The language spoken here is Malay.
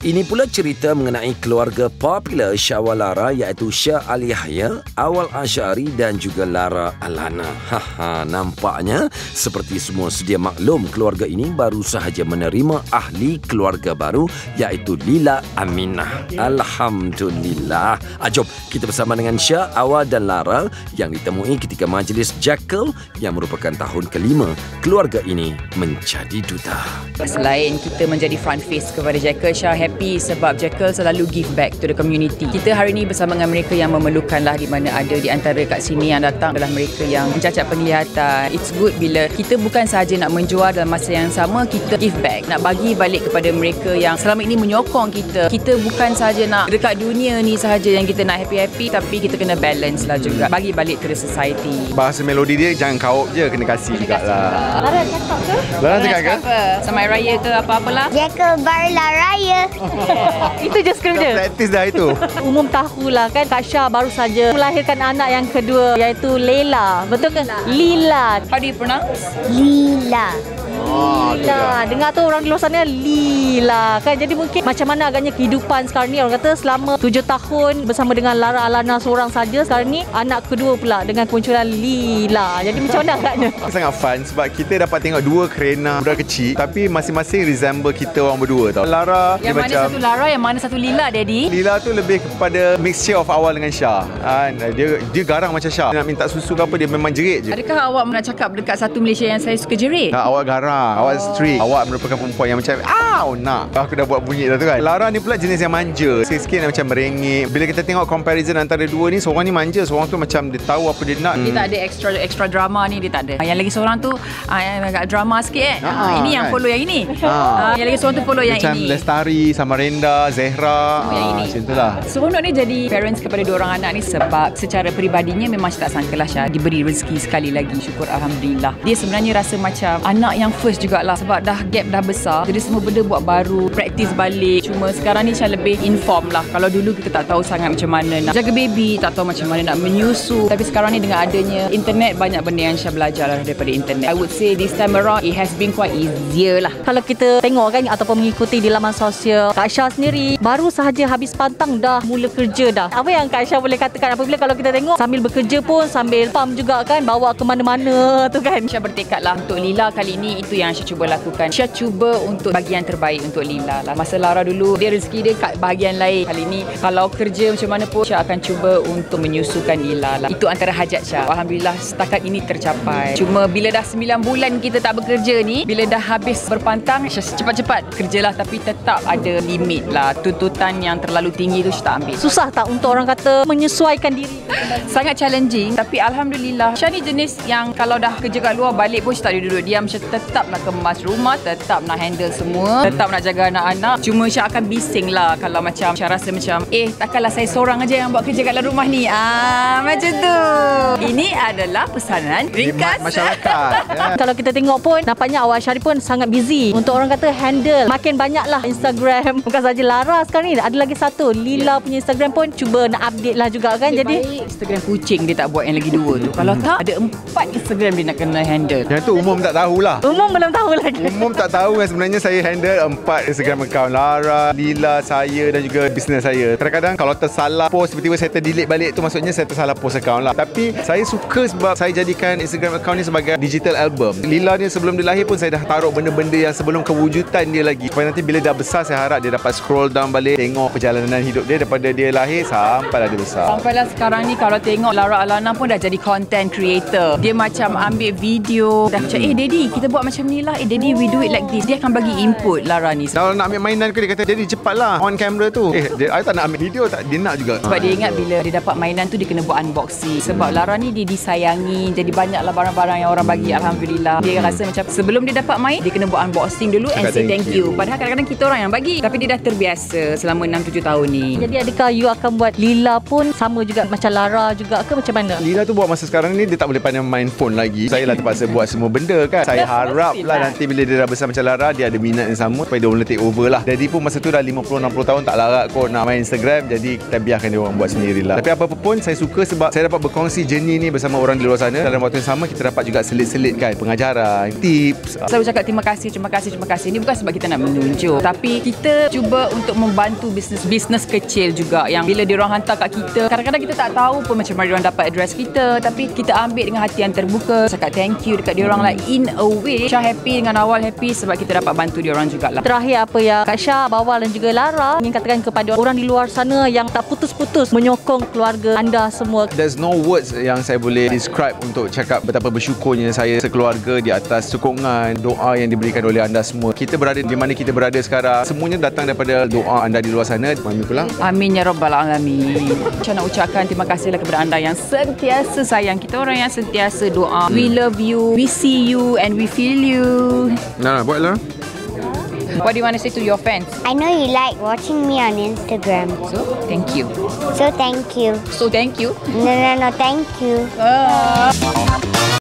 Ini pula cerita mengenai keluarga popular Syah Lara iaitu Syah Ali Yahya, Awal Asy'ari dan juga Lara Alana. Nampaknya seperti semua sedia maklum, keluarga ini baru sahaja menerima ahli keluarga baru iaitu Lila Aminah. Alhamdulillah. Jom kita bersama dengan Syah, Awal dan Lara yang ditemui ketika majlis Jekyll yang merupakan tahun kelima keluarga ini menjadi duta. Selain kita menjadi front face kepada Jekyll, Syah happy sebab Jekyll selalu give back to the community. Kita hari ini bersama dengan mereka yang memerlukanlah, di mana ada di antara kat sini yang datang adalah mereka yang cacat penglihatan. It's good bila kita bukan sahaja nak menjual, dalam masa yang sama kita give back, nak bagi balik kepada mereka yang selama ini menyokong kita. Kita bukan sahaja nak dekat dunia ni sahaja yang kita nak happy-happy, tapi kita kena balance lah juga, bagi balik to the society. Bahasa melodi dia jangan kaup je, kena kasih jugalah. Lara cakap ke? Lara cakap ke? Samai raya ke apa-apalah. Jekyll Barla Raya. Itu je skrip dia. Praktis dah itu. Umum tahulah kan, Kak Syah baru saja melahirkan anak yang kedua iaitu Leila. Betul ke? Lila. How do you pronounce? Lila. Lila. Dengar tu orang di luar sana Lila kan. Jadi mungkin macam mana agaknya kehidupan sekarang ni. Orang kata selama 7 tahun bersama dengan Lara Alana seorang saja, sekarang ni anak kedua pula dengan kemunculan Lila. Jadi macam mana agaknya? Sangat fun sebab kita dapat tengok dua kerena budak kecil tapi masing-masing resemble kita orang berdua tau. Lara Yang mana macam satu Lara, yang mana satu Lila, Daddy? Lila tu lebih kepada mixture of Awal dengan Syah. Dia garang macam Syah. Dia nak minta susu ke apa, dia memang jerit je. Adakah awak nak cakap dekat satu Malaysia yang saya suka jerit? Awak garang, awak strict. Awak merupakan perempuan yang macam nak. Aku dah buat bunyi dah tu kan. Lara ni pula jenis yang manja. Sikit-sikit macam merengek. Bila kita tengok comparison antara dua ni, seorang ni manja, seorang tu macam dia tahu apa dia nak. Dia tak ada extra drama ni, dia tak ada. Yang lagi seorang tu agak drama sikit ini yang follow yang ini. Yang lagi seorang tu follow yang macam ini. Macam Lestari, Samarenda, Zehra. Yang ini. Macam itulah. Seronok ni jadi parents kepada dua orang anak ni sebab secara peribadinya memang tak sangkalah Syah diberi rezeki sekali lagi. Syukur Alhamdulillah. Dia sebenarnya rasa macam anak yang first jugalah sebab dah gap dah besar. Jadi semua benda buat baru, praktis balik. Cuma sekarang ni Syah lebih inform lah. Kalau dulu kita tak tahu sangat macam mana nak jaga baby, tak tahu macam mana nak menyusu. Tapi sekarang ni dengan adanya internet, banyak benda yang Syah belajar lah daripada internet. I would say this time around it has been quite easier lah. Kalau kita tengok kan ataupun mengikuti di laman sosial, Kak Syah sendiri baru sahaja habis pantang dah mula kerja dah. Apa yang Kak Syah boleh katakan apabila kalau kita tengok sambil bekerja pun sambil pam juga kan, bawa ke mana-mana tu kan. Syah bertekad lah untuk Lila kali ni, itu yang Syah cuba lakukan. Syah cuba untuk bahagian terbaik untuk Lila lah. Masa Lara dulu dia rezeki dia kat bahagian lain. Kali ni kalau kerja macam mana pun Syah akan cuba untuk menyusukan Lila lah. Itu antara hajat Syah. Alhamdulillah setakat ini tercapai. Cuma bila dah 9 bulan kita tak bekerja ni, bila dah habis berpantang, Syah cepat-cepat kerjalah, tapi tetap ada limit lah. Tuntutan yang terlalu tinggi tu Syah tak ambil. Susah tak untuk orang kata menyesuaikan diri? Sangat challenging, tapi Alhamdulillah Syah ni jenis yang kalau dah kerja kat luar balik pun Syah tak duduk diam. Syah tetap nak kemas rumah, tetap nak handle semua, tetap nak jaga anak-anak. Cuma Syah akan bising lah kalau macam Syah rasa macam takkanlah saya seorang aja yang buat kerja kat dalam rumah ni. Macam tu. Ini adalah pesanan ringkas masyarakat. Kalau kita tengok pun nampaknya Awal Asy'ari pun sangat busy untuk orang kata handle makin banyaklah Instagram. Bukan saja Lara sekarang ni, ada lagi satu Lila punya Instagram pun cuba nak update lah juga kan. Jadi Instagram kucing dia tak buat yang lagi 2 tu. Kalau tak, ada 4 Instagram dia nak kena handle. Yang tu umum tak tahulah. umum belum tahu lagi. Umum tak tahu kan sebenarnya saya handle 4 Instagram account. Lara, Lila, saya dan juga bisnes saya. Kadang-kadang kalau tersalah post, tiba-tiba saya terdelete balik tu, maksudnya saya tersalah post account lah. Tapi saya suka sebab saya jadikan Instagram account ni sebagai digital album. Lila ni sebelum dia lahir pun saya dah taruh benda-benda yang sebelum kewujudan dia lagi. Supaya nanti bila dah besar, saya harap dia dapat scroll down balik, tengok perjalanan hidup dia daripada dia lahir sampailah dia besar. Sampailah sekarang ni kalau tengok Lara Alana pun dah jadi content creator. Dia macam ambil video, dah macam Daddy kita buat macam ni lah, Daddy we do it like this. Dia akan bagi input Lara ni. Kalau nak ambil mainan ke, dia kata Daddy cepatlah on camera tu. I tak nak ambil video, tak, dia nak juga. Sebab dia ingat bila dia dapat mainan tu dia kena buat unboxing. Sebab Lara ni dia disayangi, jadi banyaklah barang-barang yang orang bagi. Alhamdulillah. Dia rasa macam sebelum dia dapat main, dia kena buat unboxing dulu and say thank you. Padahal kadang-kadang kita orang yang bagi, tapi dia dah terbiasa selama 6-7 tahun ni. Jadi adakah you akan buat Lila pun sama juga macam Lara juga ke macam mana? Lila tu buat masa sekarang ni dia tak boleh pandai main phone lagi. Saya lah terpaksa buat semua benda kan. Saya harap harap lah nanti bila dia dah besar macam Lara, dia ada minat yang sama supaya dia boleh take over lah. Daddy pun masa tu dah 50-60 tahun tak larat kot nak main Instagram, jadi kita biarkan dia orang buat sendirilah. Tapi apa pun saya suka sebab saya dapat berkongsi journey ni bersama orang di luar sana. Dalam waktu yang sama kita dapat juga selit-selitkan pengajaran, tips. Selalu cakap terima kasih. Ini bukan sebab kita nak menunjuk, tapi kita cuba untuk membantu bisnes kecil juga yang bila diorang hantar kat kita, kadang-kadang kita tak tahu pun macam mana diorang dapat address kita, tapi kita ambil dengan hati yang terbuka, cakap thank you dekat diorang lah. In a way, Syah happy dengan awal happy sebab kita dapat bantu diorang jugalah. Terakhir apa yang Kak Syah, Bawal dan juga Lara ingin katakan kepada orang di luar sana yang tak putus-putus menyokong keluarga anda semua? There's no words yang saya boleh describe untuk cakap betapa bersyukurnya saya sekeluarga di atas sokongan, doa yang diberikan oleh anda semua. Kita berada di mana kita berada sekarang, semuanya datang daripada doa anda di luar sana. Mami pulang. Amin ya rabbal alamin. Saya nak ucapkan terima kasihlah kepada anda yang sentiasa sayang kita, orang yang sentiasa doa. We love you, we see you and we feel you. Nah, buatlah. What do you want to say to your fans? I know you like watching me on Instagram. So, thank you. So thank you. So, thank you. No, thank you.